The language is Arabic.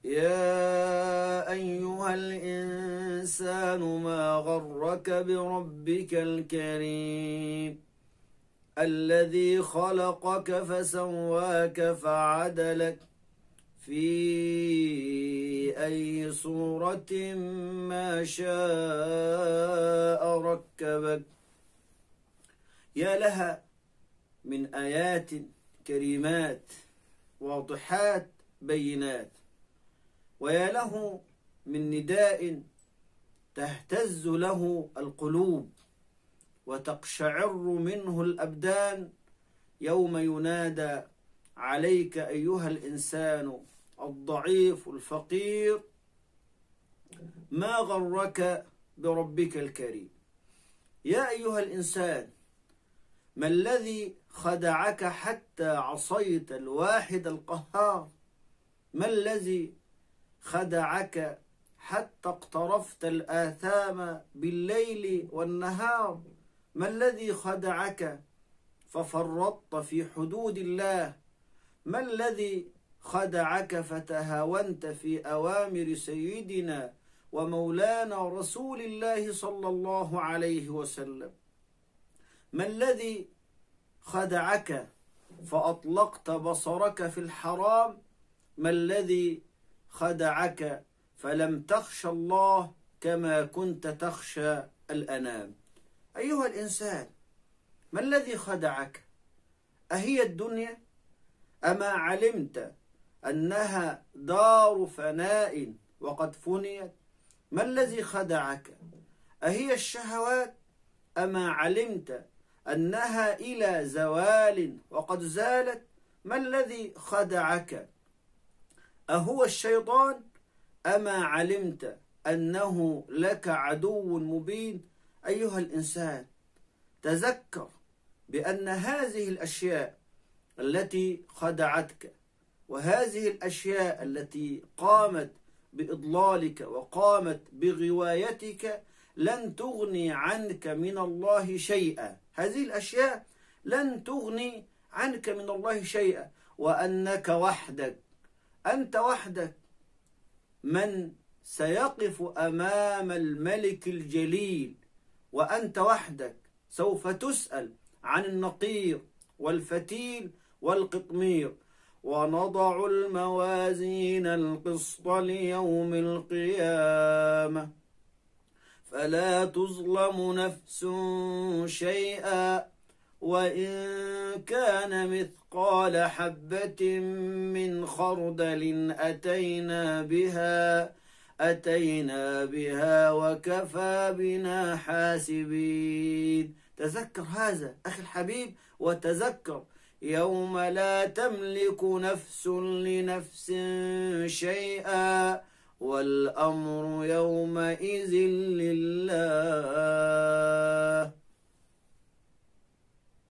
يا أيها الإنسان ما غرك بربك الكريم الذي خلقك فسواك فعدلك في أي صورة ما شاء ركبك. يا لها من آيات كريمات واضحات بينات، ويا له من نداء تهتز له القلوب وتقشعر منه الأبدان يوم ينادى عليك أيها الإنسان الضعيف الفقير ما غرك بربك الكريم. يا أيها الإنسان، ما الذي خدعك حتى عصيت الواحد القهار؟ ما الذي خدعك حتى اقترفت الآثام بالليل والنهار؟ ما الذي خدعك ففرطت في حدود الله؟ ما الذي خدعك فتهاونت في أوامر سيدنا ومولانا رسول الله صلى الله عليه وسلم؟ ما الذي خدعك فأطلقت بصرك في الحرام؟ ما الذي خدعك فلم تخش الله كما كنت تخشى الأنام؟ أيها الإنسان، ما الذي خدعك؟ أهي الدنيا؟ أما علمت أنها دار فناء وقد فنيت؟ ما الذي خدعك؟ أهي الشهوات؟ أما علمت أنها إلى زوال وقد زالت؟ ما الذي خدعك؟ أهو الشيطان؟ أما علمت أنه لك عدو مبين؟ أيها الإنسان، تذكر بأن هذه الأشياء التي خدعتك وهذه الأشياء التي قامت بإضلالك وقامت بغوايتك لن تغني عنك من الله شيئا. هذه الأشياء لن تغني عنك من الله شيئا، وأنك وحدك، أنت وحدك من سيقف أمام الملك الجليل، وأنت وحدك سوف تسأل عن النقير والفتيل والقطمير. ونضع الموازين القسط ليوم القيامة فلا تظلم نفس شيئا وإن كان مثقال حبة من خردل أتينا بها وكفى بنا حاسبين. تذكر هذا أخي الحبيب، وتذكر يوم لا تملك نفس لنفس شيئا والأمر يومئذ لله.